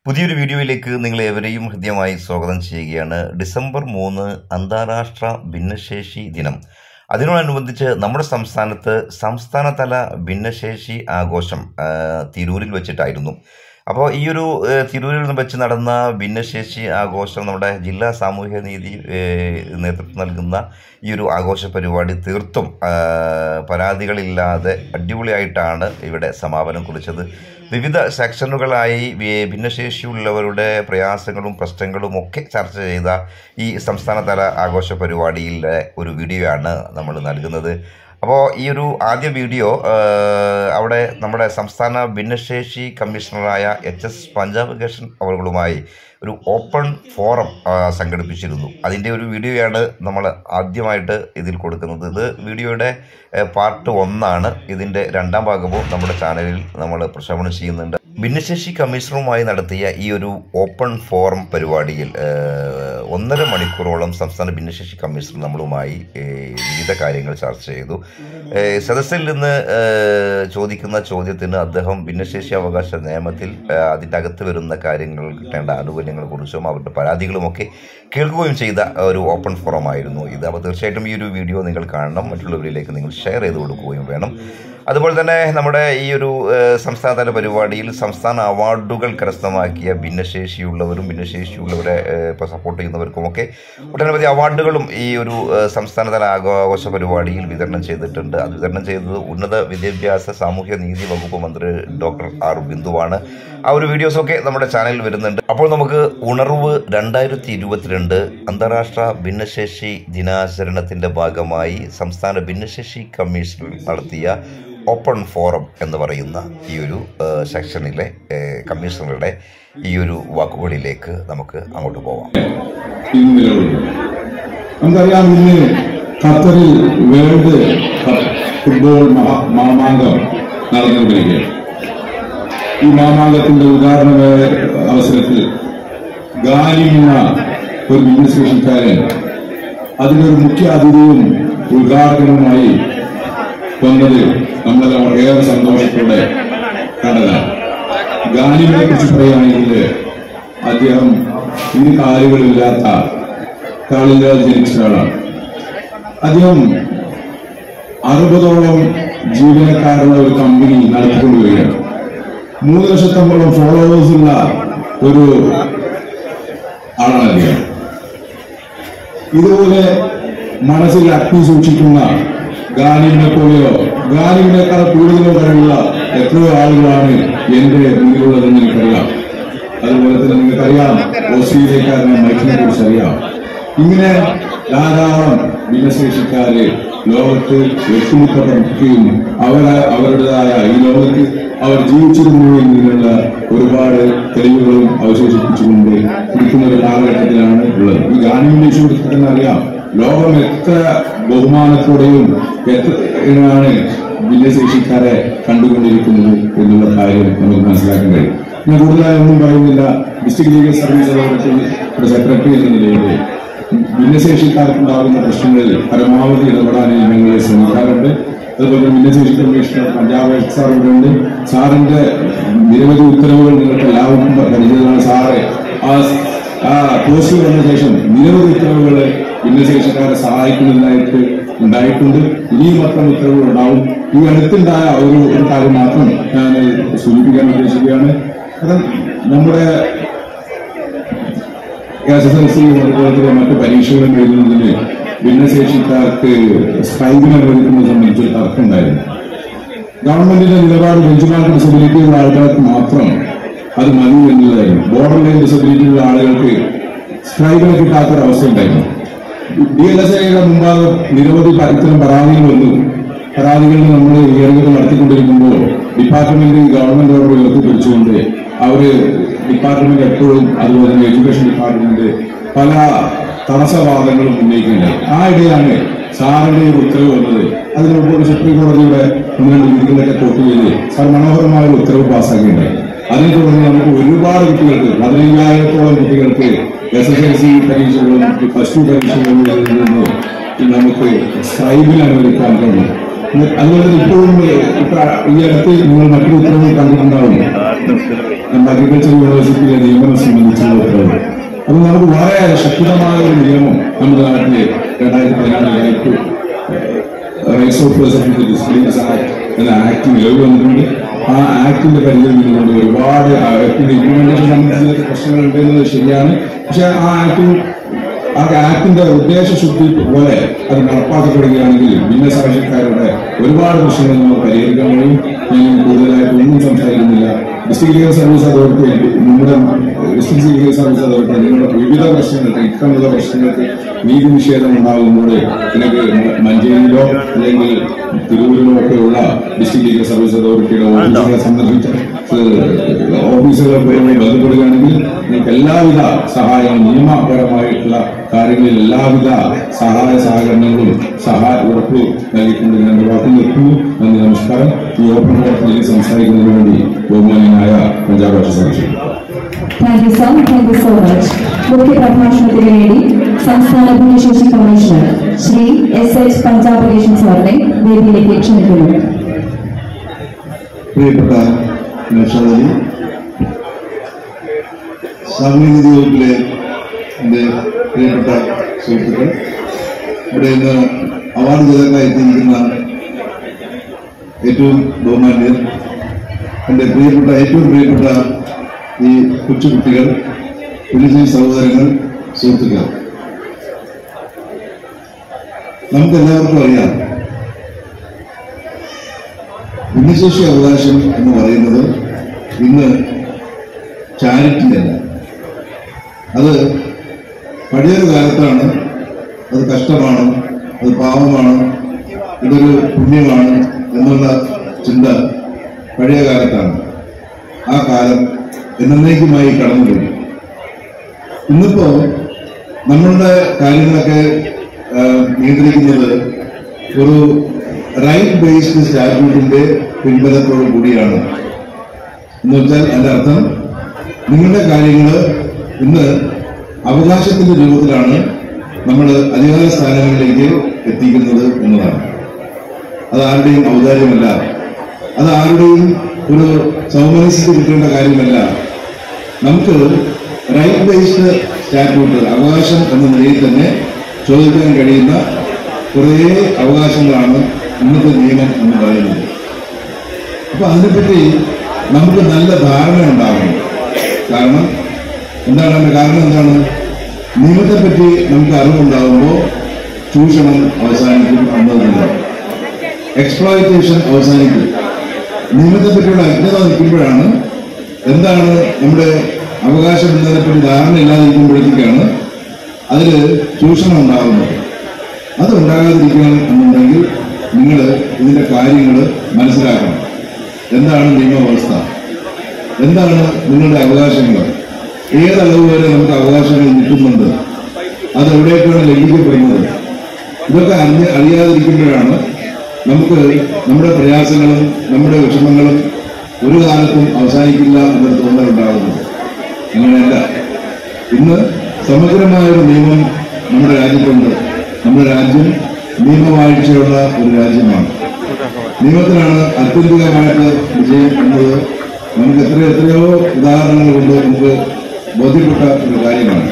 പുതിയൊരു വീഡിയോയിലേക്ക് നിങ്ങളേവരെയും ഹൃദ്യമായി സ്വാഗതം ചെയ്യുകയാണ്. ഡിസംബർ 3 അന്താരാഷ്ട്ര ഭിന്നശേഷി ദിനം. അതിനോടനുബന്ധിച്ച് നമ്മുടെ സംസ്ഥാനത്ത് സംസ്ഥാനതല ഭിന്നശേഷി ആഘോഷം തിരൂരിൽ വെച്ചിട്ടായിരുന്നു. അപ്പോൾ ഈ ഒരു തിരൂരിൽ വെച്ച് നടന്ന ഭിന്നശേഷി ആഘോഷം നമ്മുടെ ജില്ലാ സാമൂഹ്യ നീതി നേതൃത്വം നൽകുന്ന ഈ ഒരു ആഘോഷ പരിപാടി തീർത്തും പരാതികളില്ലാതെ അടിപൊളിയായിട്ടാണ് ഇവിടെ സമാപനം കുറിച്ചത്. വിവിധ സെക്ഷനുകളായി ഭിന്നശേഷിയുള്ളവരുടെ പ്രയാസങ്ങളും പ്രശ്നങ്ങളും ഒക്കെ ചർച്ച ചെയ്ത ഈ സംസ്ഥാനതല ആഘോഷ പരിപാടിയിലെ ഒരു വീഡിയോ ആണ് നമ്മൾ നൽകുന്നത്. അപ്പോൾ ഈ ഒരു ആദ്യ വീഡിയോ അവിടെ നമ്മുടെ സംസ്ഥാന ഭിന്നശേഷി കമ്മീഷണറായ HS പഞ്ചാബ് അവர்களுമായി ഒരു ഓപ്പൺ ഫോറം സംഘടിപ്പിച്ചിരുന്നു. അതിൻ്റെ ഒരു വീഡിയോയാണ് നമ്മൾ ആദ്യമായിട്ട് ഇതിൽ കൊടുക്കുന്നത്. ഇത് വീഡിയോയുടെ പാർട്ട് 1 ഇതിൻ്റെ രണ്ടാം ഭാഗവും നമ്മുടെ ചാനലിൽ നമ്മൾ പ്രക്ഷേപണം ചെയ്യുന്നുണ്ട്. ഭിന്നശേഷി കമ്മീഷണറുമായി നടത്തിയ ഈ ഒരു ഓപ്പൺ ഫോറം പരിപാടിയിൽ 1.5 മണിക്കൂറോളം സംസ്ഥാന ഭിന്നശേഷി കമ്മീഷണർ നമ്മളുമായി വിവിധ കാര്യങ്ങൾ ചർച്ച ചെയ്തു. സദസ്സിൽ നിന്ന് ചോദിക്കുന്ന ചോദ്യത്തിന് അദ്ദേഹം ഭിന്നശേഷി അവകാശ നിയമത്തിൽ അതിൻ്റെ അകത്ത് വരുന്ന കാര്യങ്ങൾ കിട്ടേണ്ട ആനുകൂല്യങ്ങളെക്കുറിച്ചും അവരുടെ പരാതികളുമൊക്കെ കേൾക്കുകയും ചെയ്ത ഒരു ഓപ്പൺ ഫോറം ആയിരുന്നു ഇത്. അപ്പോൾ തീർച്ചയായിട്ടും ഈ ഒരു വീഡിയോ നിങ്ങൾ കാണണം, മറ്റുള്ളവരിലേക്ക് നിങ്ങൾ ഷെയർ ചെയ്ത് കൊടുക്കുകയും വേണം. അതുപോലെ തന്നെ നമ്മുടെ ഈ ഒരു സംസ്ഥാനതല പരിപാടിയിൽ സംസ്ഥാന അവാർഡുകൾ കരസ്ഥമാക്കിയ ഭിന്നശേഷിയുള്ളവരും ഭിന്നശേഷിയുള്ളവരെ ഇപ്പോൾ സപ്പോർട്ട് ചെയ്യുന്നവർക്കുമൊക്കെ ഒട്ടനവധി അവാർഡുകളും ഈ ഒരു സംസ്ഥാനതല ആഘോഷ പരിപാടിയിൽ വിതരണം ചെയ്തിട്ടുണ്ട്. അത് വിതരണം ചെയ്തത് ഉന്നത വിദ്യാഭ്യാസ സാമൂഹ്യ നീതി വകുപ്പ് മന്ത്രി ഡോക്ടർ R ബിന്ദുവാണ്. ആ ഒരു വീഡിയോസൊക്കെ നമ്മുടെ ചാനലിൽ വരുന്നുണ്ട്. അപ്പോൾ നമുക്ക് ഉണർവ് 2022 അന്താരാഷ്ട്ര ഭിന്നശേഷി ദിനാചരണത്തിൻ്റെ ഭാഗമായി സംസ്ഥാന ഭിന്നശേഷി കമ്മീഷൻ നടത്തിയ ഓപ്പൺ ഫോറം എന്ന് പറയുന്ന ഈ ഒരു സെക്ഷനിലെ കമ്മീഷണറുടെ ഈ ഒരു വാക്കുകളിലേക്ക് നമുക്ക് അങ്ങോട്ട് പോവാം. നമുക്കറിയാം, ഇന്ന് ഖത്തറിൽ വേൾഡ് ഫുട്ബോൾ മാമാങ്കം നടന്നുകൊണ്ടിരിക്കുകയാണ്. ഈ മാമാങ്കത്തിന്റെ ഉദാഹരണമായ അവസരത്തിൽ ഗാലിമിന ഒരു ഭിന്നശേഷിക്കാരൻ അതിനൊരു മുഖ്യ അതിഥിയും ഉദ്ഘാടനവുമായി വന്നത് നമ്മളെല്ലാം ഏറെ സന്തോഷത്തോടെ കണ്ടതാണ്. ഗാലിമിനെ കുറിച്ച് പറയുകയാണെങ്കിൽ അദ്ദേഹം ഇരു കാലുകളില്ലാത്ത കാലില്ലാതെ ജനിച്ച ആളാണ്. അദ്ദേഹം 60ഓളം ജീവനക്കാരുള്ള ഒരു കമ്പനി നടത്തിക്കൊണ്ടുവരികയാണ്. 3 ലക്ഷത്തോളം ഫോളോവേഴ്സുള്ള ഒരു ആളാണ് അദ്ദേഹം. ഇതുപോലെ മനസ്സിൽ അഗ്നി സൂക്ഷിക്കുന്ന ഗാലിമിനെ പോലെയോ ഗാലിമിനേക്കാൾ കൂടുതലോ കഴിവുള്ള എത്രയോ ആളുകളാണ് എന്റെ മുന്നിലുള്ളതെന്ന് എനിക്കറിയാം. അതുപോലെ തന്നെ നിങ്ങൾക്കറിയാം, ഓസ്ട്രേലിയക്കാരനെ മൈക്കിനെ കുറിച്ച് അറിയാം. ഇങ്ങനെ ധാരാളം ഭിന്നശേഷിക്കാര് ലോകത്ത് വ്യക്തിമുഖപ്പെടുകയും അവരുടേതായ ഈ ലോകത്ത് അവർ ജീവിച്ചിരുന്നു എന്നുള്ള ഒരുപാട് തെളിവുകളും അവശേഷിപ്പിച്ചുകൊണ്ട് ഇരിക്കുന്ന ഒരു കാലഘട്ടത്തിലാണ് ഉള്ളത്. ഈ ഗാന്ധിയുടെ ഇഷ്യൂ തന്നെ അറിയാം, ലോകം എത്ര ബഹുമാനത്തോടെയും എത്രയാണ് ഭിന്നശേഷിക്കാരെ കണ്ടുകൊണ്ടിരിക്കുന്നത് എന്നുള്ള കാര്യം നമുക്ക് മനസ്സിലാക്കാൻ കഴിയും. ഞാൻ കൂടുതലായി ഒന്നും പറയുന്നില്ല. District legal service authority secretary എന്ന നിലയിൽ ഭിന്നശേഷിക്കാർക്കുണ്ടാകുന്ന പ്രശ്നങ്ങളിൽ പരമാവധി ഇടപെടാൻ ഞങ്ങൾ ശ്രമിക്കാറുണ്ട്. അതുപോലെ ഭിന്നശേഷി കമ്മീഷണർ പഞ്ചാബ് സാർ ഇവിടെയുണ്ട്. സാറിന്റെ നിരവധി ഉത്തരവുകൾ നിങ്ങൾക്ക് എല്ലാവർക്കും പരിചയമാണ്. സാറ് ആ പോസ്റ്റ് വന്ന ശേഷം നിരവധി ഉത്തരവുകൾ ഭിന്നശേഷിക്കാരെ സഹായിക്കുന്നതിനായിട്ട് ഉണ്ടായിട്ടുണ്ട്. ഇനിയും അത്തരം ഉത്തരവുകൾ ഉണ്ടാവും. ഈ അടുത്തുണ്ടായ ഒരു കാര്യം മാത്രം ഞാൻ സൂചിപ്പിക്കാൻ ഉദ്ദേശിക്കുകയാണ്. അത് നമ്മുടെ SSLC അതുപോലെ മറ്റു പരീക്ഷകളും എഴുതുന്നതിന് ഭിന്നശേഷിക്കാർക്ക് സ്ട്രൈക്കിന് അനുവദിക്കുന്നത് സംബന്ധിച്ച് തർക്കമുണ്ടായിരുന്നു. ഗവൺമെന്റിന്റെ നിലപാട് ബെഞ്ച്മാർക്ക് ഡിസബിലിറ്റി ഉള്ള ആളുകൾക്ക് മാത്രം അത് മതി എന്നുള്ളതായിരുന്നു. ബോർഡർ ലൈൻ ഡിസബിലിറ്റി ഉള്ള ആളുകൾക്ക് സ്ട്രൈക്കിന് കിട്ടാത്തൊരവസ്ഥ ഉണ്ടായിരുന്നു. DLSAയുടെ മുമ്പാകെ നിരവധി ഇത്തരം പരാതികൾ വന്നു. പരാതികളിൽ നമ്മൾ ഹിയറിംഗ് നടത്തിക്കൊണ്ടിരിക്കുമ്പോൾ ഡിപ്പാർട്ട്മെന്റ് ഗവൺമെന്റ് ഓർഡർ ഉയർത്തിപ്പിടിച്ചുകൊണ്ട് ഡിപ്പാർട്ട്മെന്റ് എപ്പോഴും അതുപോലെ തന്നെ എഡ്യൂക്കേഷൻ ഡിപ്പാർട്ട്മെന്റ് പല തടസ്സവാദങ്ങളും ഉന്നയിക്കുന്നുണ്ടായി. ആ ഇടയാണ് സാറിന്റെ ഒരു ഉത്തരവ് വന്നത്. അതിന് മുമ്പ് സുപ്രീം കോടതിയുടെ 1-2 വിധികളൊക്കെ കോട്ട് ചെയ്ത് സാർ മനോഹരമായ ഒരു ഉത്തരവ് പാസ്സാക്കിയിട്ടുണ്ടായി. അതിനെ തുടർന്ന് നമുക്ക് ഒരുപാട് കുട്ടികൾക്ക് 15,000-ഓളം കുട്ടികൾക്ക് SSLC പരീക്ഷകളും +2 പരീക്ഷകളും നമുക്ക് സ്ക്രൈബിൽ അനുവദിക്കാൻ കഴിയും. അതുപോലെ ഇപ്പോഴും ഈ അടുത്ത് നിങ്ങൾ മറ്റൊരു ഉത്തരവ് കണ്ടിട്ടുണ്ടാവും. അഗ്രികൾച്ചർ യൂണിവേഴ്സിറ്റിയിലെ ശക്തമായ ഒരു നിയമം നമ്മുടെ നാട്ടിലെ 2014 rights of person with disabilities act എന്ന ആക്ട് നിലവിൽ വന്നിട്ടുണ്ട്. ആ ആക്ടിന്റെ പരിധിയിൽ നിന്നുകൊണ്ട് ഒരുപാട് ആക്ടിന്റെ ഇംപ്ലിമെന്റേഷൻ സംബന്ധിച്ച പ്രശ്നങ്ങൾ ഉണ്ടെന്നത് ശരിയാണ്. പക്ഷെ ആ ആക്ടിന്റെ ഉദ്ദേശശുദ്ധി പോലെ അത് നടപ്പാക്കപ്പെടുകയാണെങ്കിൽ ഭിന്നസാക്ഷ്യക്കാരുടെ ഒരുപാട് പ്രശ്നങ്ങൾ നമ്മൾ പരിഹരിക്കാൻ കഴിയും. ഞാൻ കൂടുതലായിട്ട് ഒന്നും സംസാരിക്കുന്നില്ല. ഡിസ്ട്രിക്ട് ലീഗൽ സർവീസ് അതോറിറ്റി നിങ്ങളുടെ ഡിസ്ട്രിക്ട് ലീഗൽ സർവീസ് അതോറിറ്റി നിങ്ങളുടെ വിവിധ പ്രശ്നങ്ങൾക്ക് ഇത്തരമുള്ള പ്രശ്നങ്ങൾക്ക് നീതി നിഷേധം ഉണ്ടാകുമ്പോൾ എനിക്ക് മഞ്ചേരിയിലോ അല്ലെങ്കിൽ തിരൂരിലോ ഒക്കെയുള്ള ഡിസ്ട്രിക്ട് ലീഗൽ സർവീസ് അതോറിറ്റിയുടെ ഓഫീസുകളെ സന്ദർശിച്ച ഓഫീസുകളുമായി ബന്ധപ്പെടുകയാണെങ്കിൽ നിങ്ങൾക്ക് എല്ലാവിധ സഹായങ്ങളും നിയമപരമായിട്ടുള്ള കാര്യങ്ങളിൽ എല്ലാവിധ സഹായ സഹകരണങ്ങളും ഉറപ്പ് നൽകിക്കൊണ്ട് ഞാൻ വാക്ക് നിർത്തുന്നു. നന്ദി, നമസ്കാരം. ഈ ഓപ്പൺ ഫോറത്തിൽ സംസാരിക്കുന്നതിന് വേണ്ടി ബഹുമാന്യനായ പഞ്ചാബ് രാഷ്ട്ര secretary. Thank you sir, thank you so much. മുഖ്യ പ്രഭാഷണത്തിന് വേണ്ടി സംസ്ഥാന ഭിന്നശേഷി കമ്മീഷണർ ശ്രീ S.H. പഞ്ചാബ് സാറിനെ വേദിയിലേക്ക് ക്ഷണിക്കുന്നു. പ്രിയപ്പെട്ട നൗഷാദ്, സാമൂഹ്യനീതി വകുപ്പിലെ എൻ്റെ പ്രിയപ്പെട്ട സുഹൃത്തുക്കൾ, ഇവിടെ ഇന്ന് അവാർഡ് ജേതാക്കളായി എത്തിയിരിക്കുന്ന ഏറ്റവും ബഹുമാന്യർ, എൻ്റെ ഏറ്റവും പ്രിയപ്പെട്ട ഈ കൊച്ചുകുട്ടികൾ, പോലീസ് സഹോദരങ്ങൾ, സുഹൃത്തുക്കൾ, നമുക്കെല്ലാവർക്കും അറിയാം ഭിന്നശേഷി അവകാശം എന്ന് പറയുന്നത് ഇന്ന് ചാരിറ്റിയല്ല. അത് പഴയൊരു കാലത്താണ് അത് കഷ്ടമാണ്, അത് പാവമാണ്, ഇതൊരു പുണ്യമാണ് എന്നുള്ള ചിന്ത പഴയ കാലത്താണ്. ആ കാലം എന്നേക്കുമായി കടന്നുപോയി. ഇന്നിപ്പോ നമ്മളുടെ കാര്യങ്ങളൊക്കെ നിയന്ത്രിക്കുന്നത് ഒരു റൈറ്റ് ബേസ്ഡ് സ്റ്റാറ്റ്യൂട്ടിന്റെ പിൻബലത്തോടു കൂടിയാണ്. എന്ന് വെച്ചാൽ അതിന്റെ അർത്ഥം നിങ്ങളുടെ കാര്യങ്ങൾ ഇന്ന് അവകാശത്തിന്റെ രൂപത്തിലാണ് നമ്മൾ അധികാര സ്ഥാനങ്ങളിലേക്ക് എത്തിക്കുന്നത് എന്നതാണ്. അത് ആരുടെയും ഔദാര്യമല്ല, അത് ആരുടെയും ഒരു സൗമനസ്യത്തിൽ കിട്ടേണ്ട കാര്യമല്ല. നമുക്ക് റൈറ്റ് ബേസ്ഡ് സ്റ്റാറ്റ്യൂട്ട്, അവകാശം എന്ന നിലയിൽ തന്നെ ചോദിക്കാൻ കഴിയുന്ന കുറേ അവകാശങ്ങളാണ് ഇന്നത്തെ നിയമം എന്ന് പറയുന്നത്. അപ്പൊ അതിനെപ്പറ്റി നമുക്ക് നല്ല ധാരണ ഉണ്ടാകണം. കാരണം എന്താണ് നിയമത്തെപ്പറ്റി നമുക്ക് അറിവുണ്ടാകുമ്പോൾ ചൂഷണം അവസാനിക്കും എന്നതല്ല, എക്സ്പ്ലോയിറ്റേഷൻ അവസാനിക്കും. നിയമത്തെപ്പറ്റിയുള്ള അജ്ഞത നിൽക്കുമ്പോഴാണ് എന്താണ് നമ്മുടെ അവകാശം എന്നതിനെപ്പറ്റി ധാരണ ഇല്ലാതിരിക്കുമ്പോഴത്തേക്കാണ് അതിൽ ചൂഷണം ഉണ്ടാകുന്നത്. അത് ഉണ്ടാകാതിരിക്കണം എന്നുണ്ടെങ്കിൽ നിങ്ങൾ ഇതിന്റെ കാര്യങ്ങൾ മനസ്സിലാക്കണം. എന്താണ് നിയമവ്യവസ്ഥ, എന്താണ് നിങ്ങളുടെ അവകാശങ്ങൾ, ഏതളവ് വരെ നമുക്ക് അവകാശങ്ങൾ കിട്ടുന്നുണ്ട്, അതെവിടേക്കാണ് ലംഘിക്കപ്പെടുന്നത്, ഇതൊക്കെ അറിയാതിരിക്കുമ്പോഴാണ് നമുക്ക് നമ്മുടെ പ്രയാസങ്ങളും നമ്മുടെ വിഷമങ്ങളും ഒരു കാലത്തും അവസാനിക്കില്ല എന്നൊരു തോന്നലുണ്ടാകുന്നത്. അങ്ങനെയല്ല, ഇന്ന് സമഗ്രമായൊരു നിയമം നമ്മുടെ രാജ്യത്തുണ്ട്. നമ്മുടെ രാജ്യം നിയമവാഴ്ചയുള്ള ഒരു രാജ്യമാണ്. നിയമത്തിലാണ് ആത്യന്തികമായിട്ട് വിജയം എന്നത് നമുക്ക് എത്രയോ ഉദാഹരണങ്ങൾ കൊണ്ട് നമുക്ക് ബോധ്യപ്പെട്ട ഒരു കാര്യമാണ്.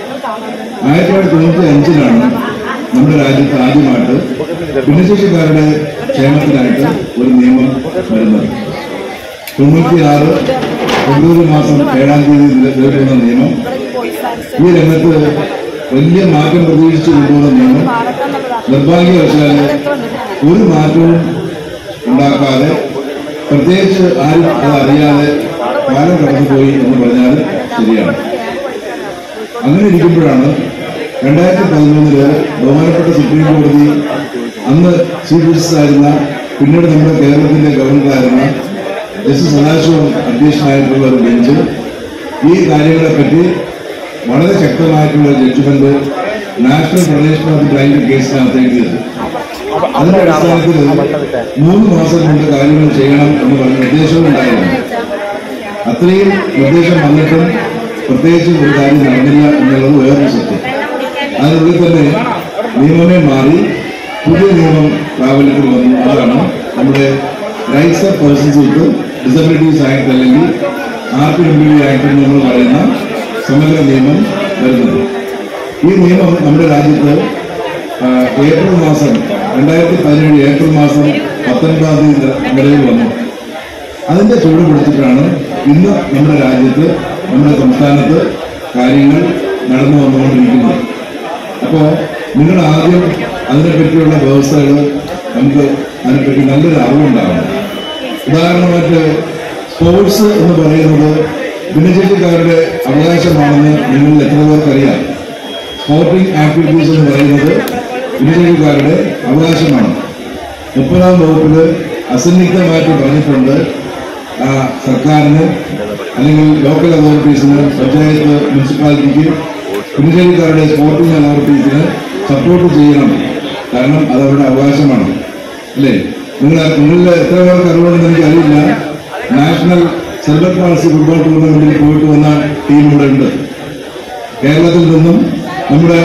1995 നമ്മുടെ രാജ്യത്ത് ആദ്യമായിട്ട് ഭിന്നശേഷിക്കാരുടെ ക്ഷേമത്തിനായിട്ട് ഒരു നിയമം വരുന്നത്. 96 ഫെബ്രുവരി മാസം 7-ാം തീയതി നിലവിൽ വന്ന നിയമം ഈ രംഗത്ത് വലിയ മാറ്റം പ്രതീക്ഷിച്ചു കൊണ്ടുവന്ന നിയമം നിർഭാഗ്യവശാല് ഒരു മാറ്റവും ഉണ്ടാക്കാതെ, പ്രത്യേകിച്ച് ആരും അത് അറിയാതെ കാലം കടന്നുപോയി എന്ന് പറഞ്ഞാൽ ശരിയാണ്. അങ്ങനെ ഇരിക്കുമ്പോഴാണ് 2013 ബഹുമാനപ്പെട്ട സുപ്രീം കോടതി, അന്ന് ചീഫ് ജസ്റ്റിസ് ആയിരുന്ന, പിന്നീട് നമ്മുടെ കേരളത്തിന്റെ ഗവർണറായിരുന്ന ജസ്റ്റിസ് സദാശിവം അധ്യക്ഷനായിട്ടുള്ള ഒരു ബെഞ്ച് ഈ കാര്യങ്ങളെപ്പറ്റി വളരെ ശക്തമായിട്ടുള്ള judgement national federation of the blind കേസിനകത്ത് എഴുതിയത്. അതിന്റെ അടിസ്ഥാനത്തിൽ 3 മാസം കൊണ്ട് കാര്യങ്ങൾ ചെയ്യണം എന്ന് പറഞ്ഞ നിർദ്ദേശവും ഉണ്ടായിരുന്നു. അത്രയും നിർദ്ദേശം വന്നിട്ടും പ്രത്യേകിച്ച് ഒരു കാര്യം നടന്നില്ല എന്നുള്ളത് വേറൊരു സത്യം. അതിനുള്ളിൽ തന്നെ നിയമമേ മാറി പുതിയ നിയമം പ്രാബല്യത്തിൽ വന്നു. അതാണ് നമ്മുടെ rights of persons with disabilities act, അല്ലെങ്കിൽ RPWD ആക്ട് എന്ന് നമ്മൾ പറയുന്ന സമഗ്ര നിയമം വരുന്നത്. ഈ നിയമം നമ്മുടെ രാജ്യത്ത് ഏപ്രിൽ മാസം 2017 ഏപ്രിൽ മാസം 19-ാം തീയതി നിലവിൽ വന്നു. അതിന്റെ ചുവട് പിടിച്ചിട്ടാണ് ഇന്ന് നമ്മുടെ രാജ്യത്ത്, നമ്മുടെ സംസ്ഥാനത്ത് കാര്യങ്ങൾ നടന്നു വന്നുകൊണ്ടിരിക്കുന്നത്. അപ്പോൾ നിങ്ങൾ ആദ്യം അതിനെപ്പറ്റിയുള്ള വ്യവസ്ഥകൾ നമുക്ക് അതിനെപ്പറ്റി നല്ലൊരു അറിവുണ്ടാവണം. ഉദാഹരണമായിട്ട് സ്പോർട്സ് എന്ന് പറയുന്നത് ഭിന്നശേഷിക്കാരുടെ അവകാശമാണെന്ന് നിങ്ങളിൽ എത്ര പേർക്കറിയാം? സ്പോർട്ടിംഗ് ആക്ടിവിറ്റീസ് എന്ന് പറയുന്നത് ഭിന്നശേഷിക്കാരുടെ അവകാശമാണ്. 30-ാം വകുപ്പിൽ അസന്നിഗ്ധമായിട്ട് പറഞ്ഞിട്ടുണ്ട്, സർക്കാരിന് അല്ലെങ്കിൽ ലോക്കൽ അതോറിറ്റീസിന്, പഞ്ചായത്ത്, മുനിസിപ്പാലിറ്റിക്ക് ഭിന്നശേഷിക്കാരുടെ സ്പോർട്ടിംഗ് അതോറിറ്റീസിന് സപ്പോർട്ട് ചെയ്യണം. കാരണം അത് അവരുടെ അവകാശമാണ്, അല്ലേ? നിങ്ങളിൽ എത്ര പേർക്ക് അറിവുണ്ടെന്ന് എനിക്കറിയില്ല. നാഷണൽ സെർബൽ പാൾസി ഫുട്ബോൾ ടൂർണമെന്റിൽ പോയിട്ട് വന്ന ടീം ഇവിടെ ഉണ്ട്. കേരളത്തിൽ നിന്നും നമ്മുടെ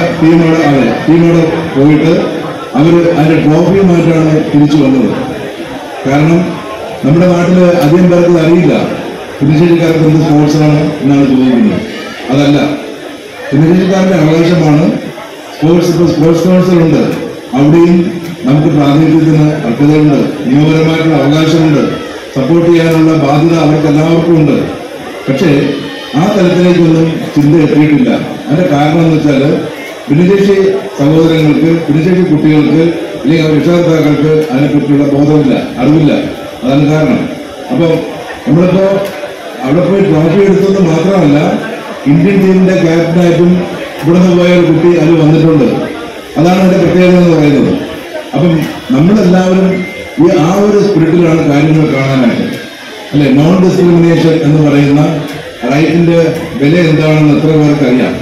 ടീമോടെ പോയിട്ട് അവർ അതിന്റെ ട്രോഫിയുമായിട്ടാണ് തിരിച്ചു വന്നത്. കാരണം നമ്മുടെ നാട്ടിൽ അധികം പേർക്ക് അറിയില്ല ഭിന്നശേഷിക്കാർക്ക് എന്ത് സ്പോർട്സാണ് എന്നാണ് ചോദിക്കുന്നത്. അതല്ല, ഭിന്നശേഷിക്കാരുടെ അവകാശമാണ് സ്പോർട്സ്. ഇപ്പോൾ സ്പോർട്സ് കൗൺസിലുണ്ട്, അവിടെയും നമുക്ക് പ്രാതിനിധ്യത്തിന് അർഹതയുണ്ട്, നിയമപരമായിട്ടുള്ള അവകാശമുണ്ട്, സപ്പോർട്ട് ചെയ്യാനുള്ള ബാധ്യത അവർക്ക് എല്ലാവർക്കും ഉണ്ട്. പക്ഷേ ആ തലത്തിലേക്കൊന്നും ചിന്ത എത്തിയിട്ടില്ല. അതിന്റെ കാരണം എന്ന് വെച്ചാൽ ഭിന്നശേഷി സഹോദരങ്ങൾക്ക്, ഭിന്നശേഷി കുട്ടികൾക്ക് അല്ലെങ്കിൽ രക്ഷകർത്താക്കൾക്ക് അതിനെപ്പറ്റിയുള്ള ബോധമില്ല, അറിവില്ല. അതാണ് കാരണം. അപ്പോൾ നമ്മളിപ്പോ അവിടെ പോയി ട്രോഫി എടുത്തത് മാത്രമല്ല, ഇന്ത്യൻ ടീമിന്റെ ക്യാപ്റ്റനായിട്ടും ഇവിടുന്ന് പോയ ഒരു കുട്ടി അതിൽ വന്നിട്ടുണ്ട്. അതാണ് അതിന്റെ പ്രത്യേകത എന്ന് പറയുന്നത്. അപ്പം നമ്മളെല്ലാവരും ആ ഒരു സ്പിരിറ്റിലാണ് കാര്യങ്ങൾ കാണാനായിട്ട്, അല്ലെ? നോൺ ഡിസ്ക്രിമിനേഷൻ എന്ന് പറയുന്ന റൈറ്റിന്റെ വില എന്താണെന്ന് എത്ര പേർക്ക് അറിയാം?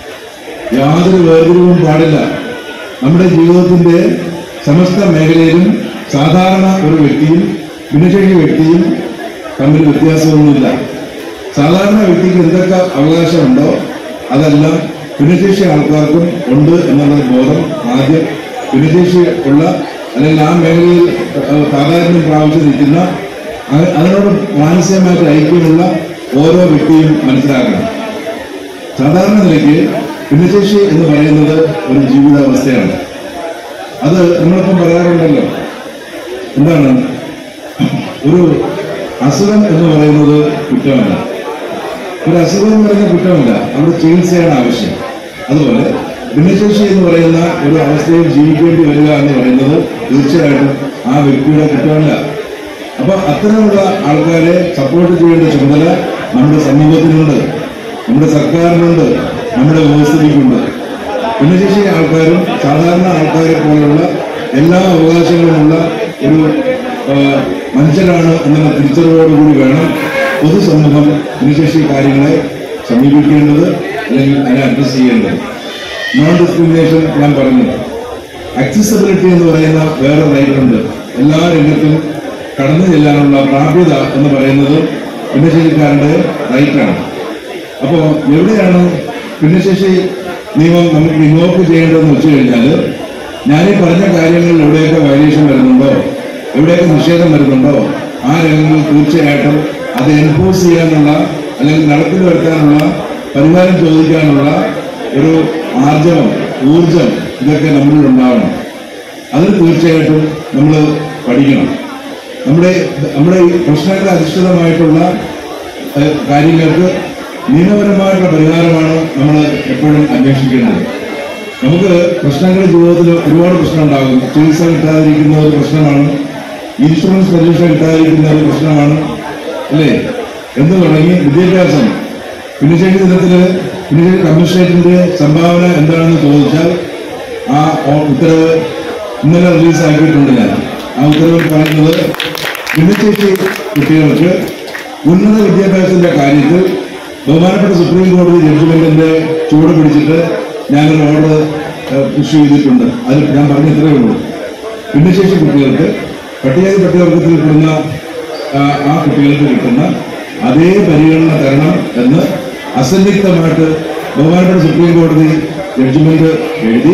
യാതൊരു വേർതിരിവും പാടില്ല. നമ്മുടെ ജീവിതത്തിന്റെ സമസ്ത മേഖലയിലും സാധാരണ ഒരു വ്യക്തിയും ഭിന്നശേഷി വ്യക്തിയും തമ്മിൽ വ്യത്യാസമൊന്നുമില്ല. സാധാരണ വ്യക്തിക്ക് എന്തൊക്കെ അവകാശമുണ്ടോ അതെല്ലാം ഭിന്നശേഷി ആൾക്കാർക്കും ഉണ്ട് എന്നുള്ള ബോധം ആദ്യം ഭിന്നശേഷി ഉള്ള അല്ലെങ്കിൽ ആ മേഖലയിൽ പ്രാധാന്യം പ്രാപിച്ചു നിൽക്കുന്ന, അതിനോട് മാനസികമായിട്ട് ഐക്യമുള്ള ഓരോ വ്യക്തിയും മനസ്സിലാക്കണം. സാധാരണ നിലയ്ക്ക് ഭിന്നശേഷി എന്ന് പറയുന്നത് ഒരു ജീവിതാവസ്ഥയാണ്. അത് നമ്മളിപ്പം പറയാറുണ്ടല്ലോ, എന്താണ് ഒരു അസുഖം എന്ന് പറയുന്നത് കുറ്റമല്ല. ഒരു അസുഖം എന്ന് പറയുന്ന കുറ്റമല്ല, അവിടെ ചികിത്സയാണ് ആവശ്യം. അതുപോലെ ഭിന്നശേഷി എന്ന് പറയുന്ന ഒരു അവസ്ഥയിൽ ജീവിക്കേണ്ടി വരിക എന്ന് പറയുന്നത് തീർച്ചയായിട്ടും ആ വ്യക്തിയുടെ കുറ്റമല്ല. അപ്പൊ അത്തരമുള്ള ആൾക്കാരെ സപ്പോർട്ട് ചെയ്യേണ്ട ചുമതല നമ്മുടെ സമൂഹത്തിനുണ്ട്, നമ്മുടെ സർക്കാരിനുണ്ട്, നമ്മുടെ വ്യവസ്ഥയ്ക്കുണ്ട്. ഭിന്നശേഷി ആൾക്കാരും സാധാരണ ആൾക്കാരെ പോലുള്ള എല്ലാ അവകാശങ്ങളുമുള്ള ഒരു മനുഷ്യരാണ് എന്നുള്ള തിരിച്ചറിവോടുകൂടി വേണം പൊതുസമൂഹം ഭിന്നശേഷി കാര്യങ്ങളെ സമീപിക്കേണ്ടത്, അല്ലെങ്കിൽ അതിനെ അഡ്രസ് ചെയ്യേണ്ടത്. നോൺ ഡിസ്ക്രിമിനേഷൻ ഞാൻ പറഞ്ഞു. അക്സസിബിലിറ്റി എന്ന് പറയുന്ന വേറെ റൈറ്റുണ്ട്. എല്ലാ രംഗത്തും കടന്നു ചെല്ലാനുള്ള പ്രാപ്യത എന്ന് പറയുന്നത് ഭിന്നശേഷിക്കാരുടെ റൈറ്റാണ്. അപ്പോൾ എവിടെയാണ് ഭിന്നശേഷി നിയമം നമുക്ക് ഇൻവോക്ക് ചെയ്യേണ്ടതെന്ന് വെച്ച് കഴിഞ്ഞാൽ, ഞാനീ പറഞ്ഞ കാര്യങ്ങളിൽ എവിടെയൊക്കെ വയലേഷൻ വരുന്നുണ്ടോ, എവിടെയൊക്കെ നിഷേധം വരുന്നുണ്ടോ, ആ രംഗങ്ങളിൽ തീർച്ചയായിട്ടും അത് എൻഫോഴ്സ് ചെയ്യാനുള്ള അല്ലെങ്കിൽ നടപ്പിൽ വരുത്താനുള്ള, പരിഹാരം ചോദിക്കാനുള്ള ഒരു ആർജവം, ഊർജം ഇതൊക്കെ നമ്മളിൽ ഉണ്ടാവണം. അതിന് തീർച്ചയായിട്ടും നമ്മൾ പഠിക്കണം. നമ്മുടെ ഈ പ്രശ്നങ്ങൾ അധിഷ്ഠിതമായിട്ടുള്ള കാര്യങ്ങൾക്ക് നിയമപരമായിട്ടുള്ള പരിഹാരമാണ് നമ്മൾ എപ്പോഴും അന്വേഷിക്കേണ്ടത്. നമുക്ക് പ്രശ്നങ്ങൾ ജീവിതത്തിൽ ഒരുപാട് പ്രശ്നം ഉണ്ടാകും. ചികിത്സ കിട്ടാതിരിക്കുന്ന ഒരു പ്രശ്നമാണ്, ഇൻഷുറൻസ് പരീക്ഷ കിട്ടാതിരിക്കുന്ന ഒരു പ്രശ്നമാണ്, അല്ലേ? എന്ന് തുടങ്ങി വിദ്യാഭ്യാസം. ഭിന്നശേഷി ദിനത്തില് ഭിന്നശേഷി കമ്മീഷണറേറ്റിന്റെ സംഭാവന എന്താണെന്ന് ചോദിച്ചാൽ ആ ഉത്തരവ് ഇന്നലെ റിലീസാക്കിയിട്ടുണ്ട്. ഞാൻ ആ ഉത്തരവിൽ പറയുന്നത് ഭിന്നശേഷി കുട്ടികൾക്ക് ഉന്നത വിദ്യാഭ്യാസത്തിന്റെ കാര്യത്തിൽ ബഹുമാനപ്പെട്ട സുപ്രീം കോടതി ജഡ്ജ്മെന്റിന്റെ ചുവട് പിടിച്ചിട്ട് ഞാനൊരു ഓർഡർ ഇഷ്യൂ ചെയ്തിട്ടുണ്ട്. അതിൽ ഞാൻ പറഞ്ഞ ഇത്രയേ ഉള്ളൂ. ഭിന്നശേഷി കുട്ടികൾക്ക് പട്ടികവർഗത്തിൽ പെടുന്ന ആ കുട്ടികൾക്ക് കിട്ടുന്ന അതേ പരിഗണന തരണം എന്ന് അസന്നിഗ്ധമായിട്ട് ബഹുമാനപ്പെട്ട സുപ്രീം കോടതി ജഡ്ജ്മെന്റ് എഴുതി.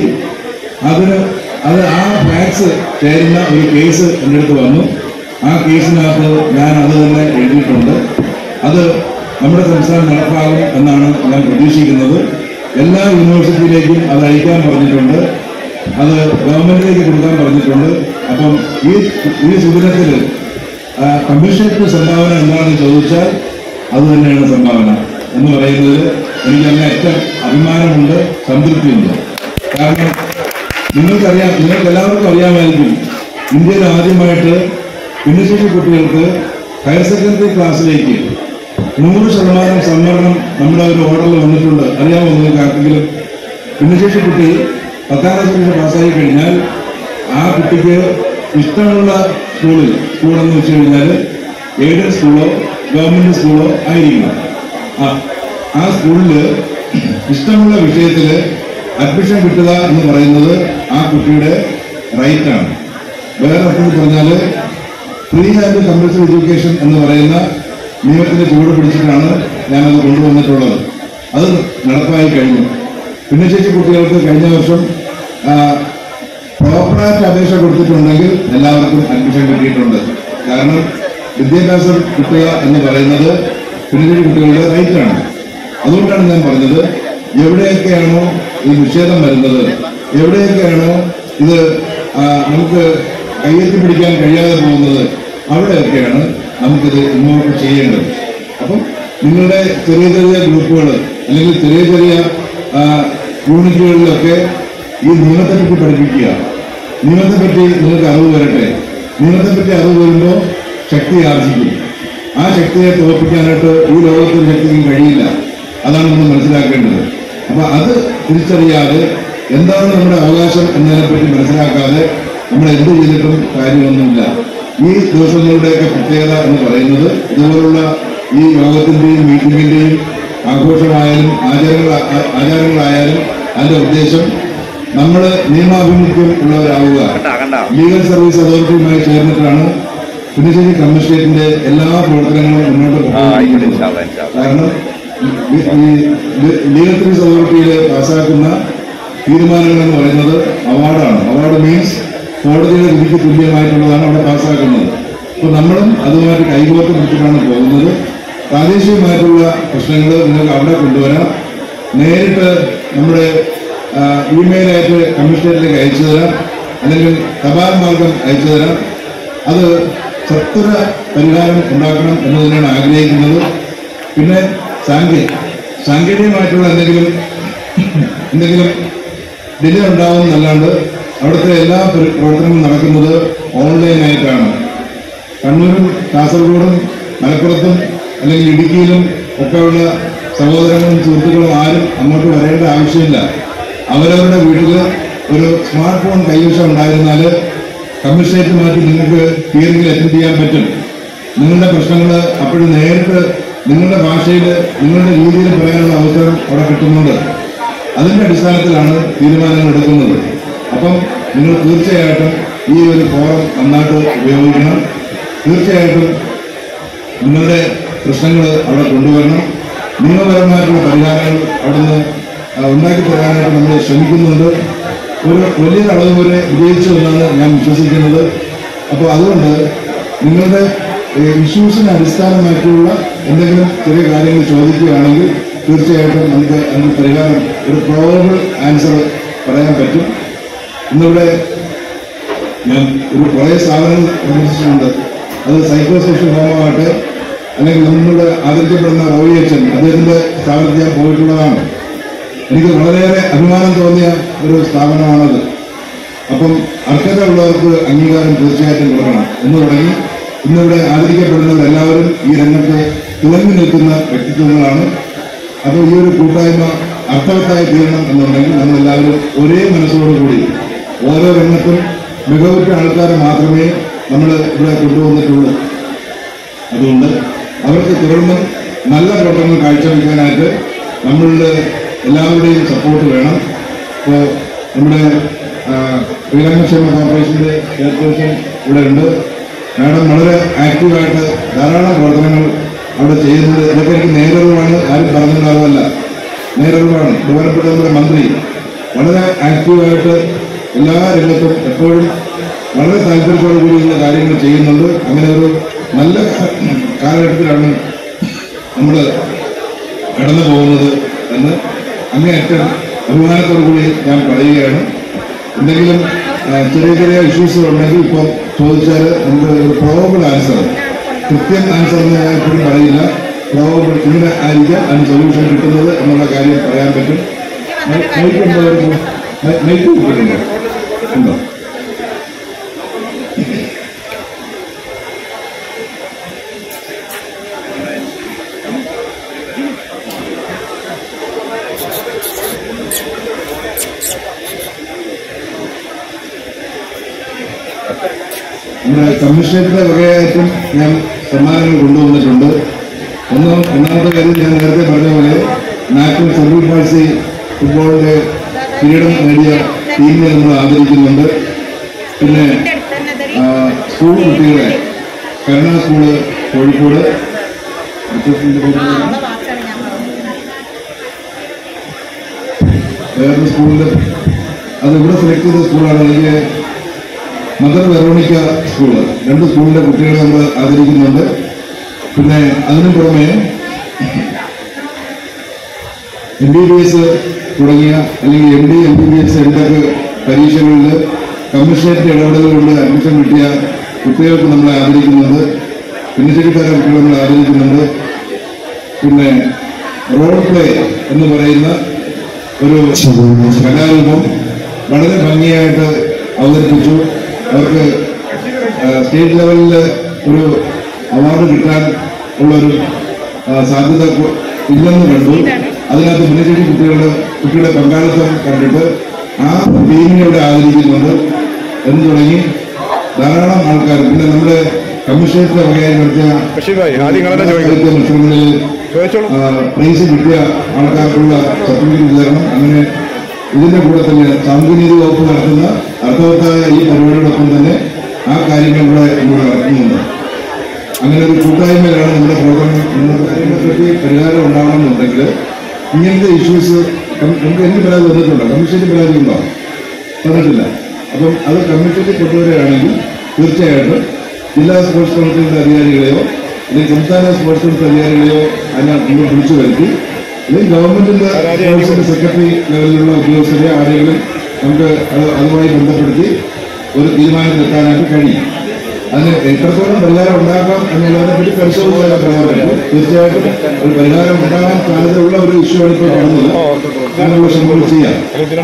അത് ആ ഫാക്സ് ചേരുന്ന ഒരു കേസ് എൻ്റെ അടുത്ത് വന്നു. ആ കേസിനകത്ത് ഞാൻ അത് തന്നെ എഴുതിയിട്ടുണ്ട്. അത് നമ്മുടെ സംസ്ഥാനം നടപ്പാകും എന്നാണ് ഞാൻ പ്രതീക്ഷിക്കുന്നത്. എല്ലാ യൂണിവേഴ്സിറ്റിയിലേക്കും അത് അയക്കാൻ പറഞ്ഞിട്ടുണ്ട്, അത് ഗവൺമെന്റിലേക്ക് കൊടുക്കാൻ പറഞ്ഞിട്ടുണ്ട്. അപ്പം ഈ സുദിനത്തിൽ കമ്മീഷണർക്ക് സംഭാവന എന്താണെന്ന് ചോദിച്ചാൽ അത് തന്നെയാണ് സംഭാവന എന്ന് പറയുന്നതിൽ എനിക്ക് അങ്ങേയറ്റം അഭിമാനമുണ്ട്, സംതൃപ്തിയുണ്ട്. കാരണം നിങ്ങൾക്ക് എല്ലാവർക്കും അറിയാമായിരിക്കും, ഇന്ത്യയിൽ ആദ്യമായിട്ട് ഭിന്നശേഷി കുട്ടികൾക്ക് ഹയർ സെക്കൻഡറി ക്ലാസ്സിലേക്ക് 100% സംവരണം നമ്മുടെ ഒരു ഓർഡറിൽ വന്നിട്ടുണ്ട്. അറിയാമോ നിങ്ങൾക്ക് ആർക്കെങ്കിലും? ഭിന്നശേഷി കുട്ടി 10ാം ക്ലാസ് പരീക്ഷ പാസ്സായി കഴിഞ്ഞാൽ ആ കുട്ടിക്ക് ഇഷ്ടമുള്ള സ്കൂളെന്ന് വെച്ച് കഴിഞ്ഞാൽ എയ്ഡഡ് സ്കൂളോ ഗവൺമെന്റ് സ്കൂളോ ആയിരിക്കണം. ആ സ്കൂളിൽ ഇഷ്ടമുള്ള വിഷയത്തിൽ അഡ്മിഷൻ കിട്ടുക എന്ന് പറയുന്നത് ആ കുട്ടിയുടെ റൈറ്റാണ്. വേറെ അർത്ഥത്തിൽ പറഞ്ഞാൽ ഫ്രീ ആൻഡ് കമ്പൽസറി എഡ്യൂക്കേഷൻ എന്ന് പറയുന്ന നിയമത്തിന്റെ ചുവട് പിടിച്ചിട്ടാണ് ഞാനത് കൊണ്ടുവന്നിട്ടുള്ളത്. അത് നടപ്പായി കഴിഞ്ഞു. ഭിന്നശേഷി കുട്ടികൾക്ക് കഴിഞ്ഞ വർഷം പ്രോപ്പറായിട്ട് അപേക്ഷ കൊടുത്തിട്ടുണ്ടെങ്കിൽ എല്ലാവർക്കും അഡ്മിഷൻ കിട്ടിയിട്ടുണ്ട്. കാരണം വിദ്യാഭ്യാസം കിട്ടുക എന്ന് പറയുന്നത് ഭിന്നശേഷി കുട്ടികളുടെ റൈറ്റാണ്. അതുകൊണ്ടാണ് ഞാൻ പറഞ്ഞത്, എവിടെയൊക്കെയാണോ ഈ നിഷേധം വരുന്നത്, എവിടെയൊക്കെയാണോ ഇത് നമുക്ക് കയ്യെത്തി പിടിക്കാൻ കഴിയാതെ പോകുന്നത്, അവിടെയൊക്കെയാണ് നമുക്കിത് ഇങ്ങോട്ട് ചെയ്യേണ്ടത്. അപ്പം നിങ്ങളുടെ ചെറിയ ചെറിയ ഗ്രൂപ്പുകൾ അല്ലെങ്കിൽ ചെറിയ ചെറിയ യൂണിറ്റുകളിലൊക്കെ ഈ നിയമത്തെപ്പറ്റി പഠിപ്പിക്കുക. നിയമത്തെപ്പറ്റി നിങ്ങൾക്ക് അറിവ് വരട്ടെ. നിയമത്തെപ്പറ്റി അറിവ് വരുമ്പോൾ ശക്തി ആർജിക്കും. ആ ശക്തിയെ തോൽപ്പിക്കാനായിട്ട് ഈ ലോകത്തൊരു ശക്തിക്കും കഴിയില്ല. അതാണ് നമ്മൾ മനസ്സിലാക്കേണ്ടത്. അപ്പൊ അത് തിരിച്ചറിയാതെ എന്താണ് നമ്മുടെ അവകാശം എന്നതിനെപ്പറ്റി മനസ്സിലാക്കാതെ നമ്മൾ എന്ത് ചെയ്തിട്ടും കാര്യമൊന്നുമില്ല. ഈ ദിവസങ്ങളുടെയൊക്കെ പ്രത്യേകത എന്ന് പറയുന്നത് ഇതുപോലുള്ള ഈ യോഗത്തിന്റെയും മീറ്റിംഗിന്റെയും ആഘോഷമായാലും ആചാരങ്ങളായാലും അതിന്റെ ഉദ്ദേശം നമ്മൾ നിയമാഭിമുഖ്യം ഉള്ളവരാവുക. ലീഗൽ സർവീസ് അതോറിറ്റിയുമായി ചേർന്നിട്ടാണ് ഭിന്നശേഷി കമ്മീഷണറേറ്റിന്റെ എല്ലാ പ്രവർത്തനങ്ങളും മുന്നോട്ട് പോകുന്നത്. കാരണം ലീഗൽ സർവീസ് അതോറിറ്റിയിൽ പാസ്സാക്കുന്ന തീരുമാനങ്ങൾ എന്ന് പറയുന്നത് അവാർഡാണ്. അവാർഡ് മീൻസ് കോടതിയുടെ വിധിക്ക് തുല്യമായിട്ടുള്ളതാണ് അവിടെ പാസ്സാക്കുന്നത്. അപ്പോൾ നമ്മളും അതുമായിട്ട് കൈകോർത്ത് പിടിച്ചിട്ടാണ് പോകുന്നത്. പ്രാദേശികമായിട്ടുള്ള പ്രശ്നങ്ങൾ നിങ്ങൾക്ക് അവിടെ കൊണ്ടുവരാം. നേരിട്ട് നമ്മുടെ ഇമെയിലായിട്ട് കമ്മീഷണറേറ്റിലേക്ക് അയച്ചു തരാം, അല്ലെങ്കിൽ തപാൽ മാർഗം അയച്ചു തരാം. അത് സത്വര പരിഹാരം ഉണ്ടാക്കണം എന്ന് തന്നെയാണ് ആഗ്രഹിക്കുന്നത്. പിന്നെ സാങ്കേതികമായിട്ടുള്ള എന്തെങ്കിലും ഡിലേ ഉണ്ടാവുമെന്നല്ലാണ്ട് അവിടുത്തെ എല്ലാ പ്രവർത്തനങ്ങളും നടക്കുന്നത് ഓൺലൈനായിട്ടാണ്. കണ്ണൂരും കാസർഗോഡും മലപ്പുറത്തും അല്ലെങ്കിൽ ഇടുക്കിയിലും ഒക്കെയുള്ള സഹോദരങ്ങളും സുഹൃത്തുക്കളും ആരും അങ്ങോട്ട് വരേണ്ട ആവശ്യമില്ല. അവരവരുടെ വീട്ടിൽ ഒരു സ്മാർട്ട് ഫോൺ കൈവശം ഉണ്ടായിരുന്നാൽ കമ്മീഷണറേറ്റുമായിട്ട് നിങ്ങൾക്ക് ഹിയറിംഗിൽ അറ്റൻഡ് ചെയ്യാൻ പറ്റും. നിങ്ങളുടെ പ്രശ്നങ്ങൾ അപ്പോഴും നേരിട്ട് നിങ്ങളുടെ ഭാഷയിൽ നിങ്ങളുടെ രീതിയിൽ പറയാനുള്ള അവസരം അവിടെ കിട്ടുന്നുണ്ട്. അതിന്റെ അടിസ്ഥാനത്തിലാണ് തീരുമാനങ്ങൾ എടുക്കുന്നത്. അപ്പം നിങ്ങൾ തീർച്ചയായിട്ടും ഈ ഒരു ഫോറം നന്നായിട്ട് ഉപയോഗിക്കണം. തീർച്ചയായിട്ടും നിങ്ങളുടെ പ്രശ്നങ്ങൾ അവിടെ കൊണ്ടുവരണം. നിയമപരമായിട്ടുള്ള പരിഹാരങ്ങൾ അവിടുന്ന് ഉണ്ടാക്കി തരാനായിട്ട് നമ്മൾ ശ്രമിക്കുന്നുണ്ട്. ഒരു വലിയ അളവ് വരെ വിജയിച്ചു എന്നാണ് ഞാൻ വിശ്വസിക്കുന്നത്. അപ്പോൾ അതുകൊണ്ട് നിങ്ങളുടെ ഇഷ്യൂസിന് അടിസ്ഥാനമായിട്ടുള്ള എന്തെങ്കിലും ചെറിയ കാര്യങ്ങൾ ചോദിക്കുകയാണെങ്കിൽ തീർച്ചയായിട്ടും നമുക്ക് അതിന് പരിഹാരം, ഒരു പ്രോബബിൾ ആൻസർ പറയാൻ പറ്റും. ഇന്നിവിടെ ഞാൻ കുറേ സ്ഥാപനങ്ങൾ പ്രദർശിച്ചിട്ടുണ്ട്. അത് സൈക്കോ സോഷ്യൽ ഹോമാകട്ടെ, അല്ലെങ്കിൽ നമ്മളുടെ ആദരിക്കപ്പെടുന്ന റോയി അച്ഛൻ, അദ്ദേഹത്തിന്റെ സ്ഥാപനത്തിൽ ഞാൻ പോയിട്ടുള്ളതാണ്. എനിക്ക് വളരെയേറെ അഭിമാനം തോന്നിയ ഒരു സ്ഥാപനമാണത്. അപ്പം അർഹതയുള്ളവർക്ക് അംഗീകാരം തീർച്ചയായിട്ടും കൊടുക്കണം എന്ന് തുടങ്ങി ഇന്നിവിടെ ആദരിക്കപ്പെടുന്നവരെല്ലാവരും ഈ രംഗത്ത് തിളങ്ങി നിൽക്കുന്ന വ്യക്തിത്വങ്ങളാണ്. അപ്പോൾ ഈ ഒരു കൂട്ടായ്മ അർത്ഥവത്തായി തീരണം എന്നുണ്ടെങ്കിൽ നമ്മളെല്ലാവരും ഒരേ മനസ്സോടുകൂടി ഓരോ രംഗത്തും മികവുറ്റ ആൾക്കാരെ മാത്രമേ നമ്മൾ ഇവിടെ കൊണ്ടുവന്നിട്ടുള്ളൂ. അതുകൊണ്ട് അവർക്ക് തുടർന്ന് നല്ല പ്രവർത്തനങ്ങൾ കാഴ്ചവെക്കാനായിട്ട് നമ്മളുടെ എല്ലാവരുടെയും സപ്പോർട്ട് വേണം. ഇപ്പോൾ നമ്മുടെ ശ്രീരംഗക്ഷേമ കോർപ്പറേഷൻ്റെ ചെയർപേഴ്സൺ ഇവിടെ ഉണ്ട്. മാഡം വളരെ ആക്റ്റീവായിട്ട് ധാരാളം പ്രവർത്തനങ്ങൾ അവിടെ ചെയ്യുന്നത്. ഇതൊക്കെ എനിക്ക് നേരറിവാണ്, ആരും പറഞ്ഞിട്ടുണ്ടാവുമല്ല, നേരറിവാണ്. ബഹുമാനപ്പെട്ട നമ്മുടെ മന്ത്രി വളരെ ആക്റ്റീവായിട്ട് എല്ലാ രംഗത്തും എപ്പോഴും വളരെ താല്പര്യത്തോടു കൂടിയുള്ള കാര്യങ്ങൾ ചെയ്യുന്നുണ്ട്. അങ്ങനെ ഒരു നല്ല കാലഘട്ടത്തിലാണ് നമ്മൾ കടന്നു പോകുന്നത് എന്ന് അങ്ങേയറ്റം അഭിമാനത്തോടുകൂടി ഞാൻ പറയുകയാണ്. എന്തെങ്കിലും ചെറിയ ചെറിയ ഇഷ്യൂസ് ഉണ്ടെങ്കിൽ ഇപ്പോൾ ചോദിച്ചാൽ നമുക്ക് ഒരു പ്രോബബിൾ ആൻസർ, കൃത്യം ആൻസർ എന്ന് ഞാൻ എപ്പോഴും പറയില്ല, പ്രോബബിൾ ഇങ്ങനെ ആയിരിക്കാം അതിന് സൊല്യൂഷൻ കിട്ടുന്നത് എന്നുള്ള കാര്യം പറയാൻ പറ്റും. മൈക്ക് ഉണ്ടോ? മൈക്ക് ഉണ്ടോ? നമ്മുടെ കമ്മീഷണറുടെ വകയായിട്ടും ഞാൻ സമ്മാനങ്ങൾ കൊണ്ടുവന്നിട്ടുണ്ട്. ഒന്നാമത്തെ കാര്യം ഞാൻ നേരത്തെ പറഞ്ഞ പോലെ നാഷണൽ സെൻട്രൽ പാഴ്സി ഫുട്ബോളിന്റെ കിരീടം നേടിയ ടീമിനെ നമ്മൾ ആദരിക്കുന്നുണ്ട്. പിന്നെ സ്കൂൾ കുട്ടികളെ കരുണ സ്കൂള് കോഴിക്കോട്, വേറൊരു സ്കൂളിന്റെ അത് ഇവിടെ സെലക്ട് ചെയ്ത സ്കൂളാണ്. അല്ലെങ്കിൽ മദർ വെറോണിക്ക സ്കൂള്, 2 സ്കൂളിലെ കുട്ടികളെ നമ്മൾ ആദരിക്കുന്നുണ്ട്. പിന്നെ അതിനു പുറമെ MBBS തുടങ്ങിയ അല്ലെങ്കിൽ MD MBBS എന്തൊക്കെ പരീക്ഷകളിൽ കമ്മീഷണറേറ്റ് ഇടപെടലുകൾ കൊണ്ട് അഡ്മിഷൻ കിട്ടിയ കുട്ടികൾക്ക് നമ്മളെ ആദരിക്കുന്നുണ്ട്. ഭിന്നശേഷിക്കാരെ കുട്ടികളെ നമ്മൾ ആദരിക്കുന്നുണ്ട്. പിന്നെ റോൾ പ്ലേ എന്ന് പറയുന്ന ഒരു കലാരൂപം വളരെ ഭംഗിയായിട്ട് അവതരിപ്പിച്ചു. അവർക്ക് സ്റ്റേറ്റ് ലെവലിൽ ഒരു അവാർഡ് കിട്ടാൻ ഉള്ളൊരു സാധ്യത ഇല്ലെന്ന് കണ്ടു. അതിനകത്ത് ഭിന്നശേഷി കുട്ടികളുടെ പങ്കാളിത്തം കണ്ടിട്ട് ആ ടീമിനെ ഇവിടെ ആദരിക്കുന്നുണ്ട് എന്ന് തുടങ്ങി ധാരാളം ആൾക്കാർ. പിന്നെ നമ്മുടെ കമ്മീഷണറേറ്റ് വകയായി നടത്തിയ മത്സരങ്ങളിൽ പ്രൈസ് കിട്ടിയ ആൾക്കാർക്കുള്ള സർട്ടിഫിക്കറ്റ് വിതരണം, അങ്ങനെ ഇതിന്റെ കൂടെ തന്നെ സാമൂഹ്യനീതി വകുപ്പ് നടത്തുന്ന അർത്ഥവത്തായ ഈ പരിപാടിയോടൊപ്പം തന്നെ ആ കാര്യങ്ങൾ ഇവിടെ നമ്മൾ നടത്തുന്നുണ്ട്. അങ്ങനെ ഒരു കൂട്ടായ്മയിലാണ് നമ്മുടെ പ്രവർത്തനം. ഇന്നത്തെ കാര്യങ്ങളെപ്പറ്റി പരിഹാരം ഉണ്ടാവണമെന്നുണ്ടെങ്കിൽ ഇങ്ങനത്തെ ഇഷ്യൂസ് നമുക്ക് എന്ത് പരാതി വന്നിട്ടുണ്ടോ? കമ്മീഷന്റെ പരാതി ഉണ്ടോ? തന്നിട്ടില്ല. അപ്പം അത് കമ്മിറ്റിക്ക് കൊണ്ടുവരികയാണെങ്കിൽ തീർച്ചയായിട്ടും ജില്ലാ സ്പോർട്സ് കൗൺസിലിന്റെ അധികാരികളെയോ അല്ലെങ്കിൽ സംസ്ഥാന സ്പോർട്സ് കൗൺസിൽ അധികാരികളെയോ അതിനകത്ത് നമ്മൾ വിളിച്ചു വരുത്തി, അല്ലെങ്കിൽ ഗവൺമെന്റിന്റെ സ്പോർട്സിന്റെ സെക്രട്ടറി ലെവലിലുള്ള ഉദ്യോഗസ്ഥരെ ആരെങ്കിലും നമുക്ക് അതുമായി ബന്ധപ്പെടുത്തി ഒരു തീരുമാനത്തിലെത്താനായിട്ട് കഴിയും. അതിന് എത്രത്തോളം പരിഹാരം ഉണ്ടാക്കാം എന്നുള്ളതിനെ പറ്റി പരിശോധിച്ചാൽ പറയാൻ പറ്റും. തീർച്ചയായിട്ടും ഒരു പരിഹാരം ഉണ്ടാകാൻ സാധ്യതയുള്ള ഒരു ഇഷ്യൂ ആണ് ഇപ്പോൾ കാണുന്നത്. അതിനുള്ള ശ്രമങ്ങൾ ചെയ്യാം.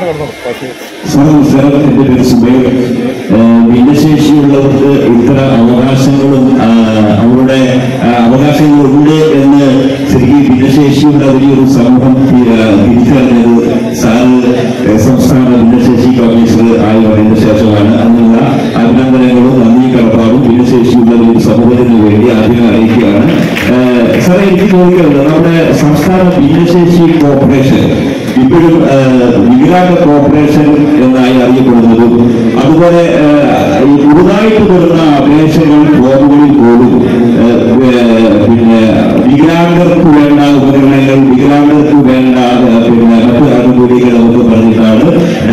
എന്റെ പേര് സുബൈർ. ഭിന്നശേഷിയുള്ളവർക്ക് ഇത്ര അവകാശങ്ങളും അവരുടെ അവകാശങ്ങളുണ്ട് എന്ന് ശരിക്കും ഭിന്നശേഷിയുള്ള വലിയൊരു സമൂഹം തിരിച്ചറിഞ്ഞത് സാറ് സംസ്ഥാന ഭിന്നശേഷി കമ്മീഷണർ ആയി പറയുന്ന ശേഷമാണ്. അതിനുള്ള അഭിനന്ദനങ്ങളും നന്ദി കടപ്പാടും ഭിന്നശേഷിയുള്ള ഒരു സമൂഹത്തിന് വേണ്ടി ആദ്യം അറിയിക്കുകയാണ്. സാറേ, എനിക്ക് ചോദിക്കുന്നത്, നമ്മുടെ സംസ്ഥാന ഭിന്നശേഷി കോർപ്പറേഷൻ ഇപ്പോഴും വികലാംഗ കോർപ്പറേഷൻ എന്നായി അറിയപ്പെടുന്നതും അതുപോലെ പുതുതായിട്ട് വരുന്ന അപേക്ഷകൾ ഫോമുകളിൽ പോലും പിന്നെ വികലാംഗർക്ക് വേണ്ട ഉപകരണങ്ങൾ, വികലാംഗർക്ക് വേണ്ട പിന്നെ മറ്റു ആനുകൂല്യങ്ങൾ നമുക്ക് പറഞ്ഞിട്ടാണ്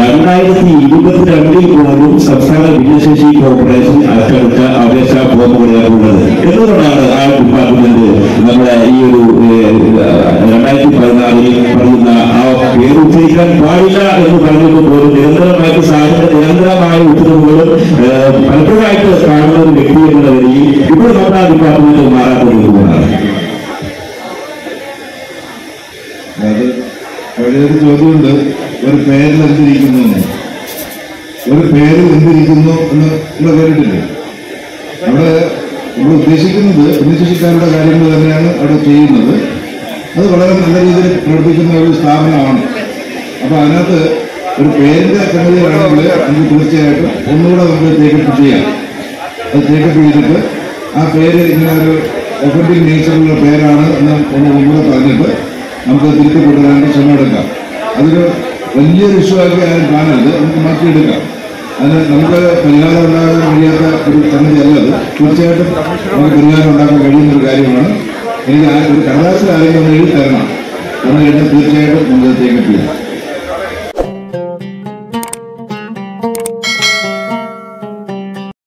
2022 പോലും സംസ്ഥാന ഭിന്നശേഷി കോർപ്പറേഷൻ അച്ചടിച്ച അപേക്ഷാ ഫോമുകളാണുള്ളത്. എന്തുകൊണ്ടാണ് ആ ഡിപ്പാർട്ട്മെന്റ് നമ്മുടെ ഈ ഒരു 2014 പറയുന്ന ആ പേര് ഉച്ചരിക്കാൻ പാടില്ല എന്ന് പറഞ്ഞപ്പോൾ പോലും നിരന്തരമായിട്ട് നിരന്തരമായ ഉത്തരവുകളും പലപ്പോഴായിട്ട് കാണുന്ന ഒരു വ്യക്തി എന്ന നിലയിൽ ഇപ്പോൾ നമ്മുടെ ആ ഡിപ്പാർട്ട്മെന്റ് മാറാത്തതാണ്. അത് പഴയൊരു ചോദ്യമുണ്ട്, ഒരു പേരിൽ എന്തിരിക്കുന്നു, ഒരു പേരിൽ എന്തിരിക്കുന്നു എന്ന് കേട്ടിട്ടില്ലേ? അവിടെ നമ്മൾ ഉദ്ദേശിക്കുന്നത് ഭിന്നശേഷിക്കാരുടെ കാര്യങ്ങൾ തന്നെയാണ് അവിടെ ചെയ്യുന്നത്. അത് വളരെ നല്ല രീതിയിൽ പ്രവർത്തിക്കുന്ന ഒരു സ്ഥാപനമാണ്. അപ്പൊ അതിനകത്ത് ഒരു പേരിന്റെ സംഗതിയാണെങ്കിൽ നമുക്ക് തീർച്ചയായിട്ടും ഒന്നുകൂടെ നമുക്ക് ടേക്കപ്പ് ചെയ്യാം. അത് ടേക്കപ്പ് ചെയ്തിട്ട് ആ പേര് ഇങ്ങനെ ഒരു ഒഫൻഡിങ് നേച്ചറുള്ള പേരാണ് എന്ന് ഒന്നുകൂടെ പറഞ്ഞിട്ട് നമുക്ക് തിരുത്തി കൊണ്ടുവരാനുള്ള ശ്രമം എടുക്കാം. അതൊരു വലിയൊരു ഇഷ്യൂ ആക്കി ആരും കാണരുത്, നമുക്ക് മാറ്റിയെടുക്കാം. അതിന് നമുക്ക് പരിഹാരം ഉണ്ടാകാൻ കഴിയാത്ത ഒരു സംഗതി അല്ലത്. തീർച്ചയായിട്ടും നമുക്ക് പരിഹാരം ഉണ്ടാക്കാൻ കഴിയുന്നൊരു കാര്യമാണ്. എനിക്ക് ഒരു കടലാസിൽ ആരെങ്കിലും ഒന്ന് എഴുതി തരണം എന്ന് കഴിഞ്ഞാൽ തീർച്ചയായിട്ടും നമുക്ക് ടേക്കപ്പ് ചെയ്യാം.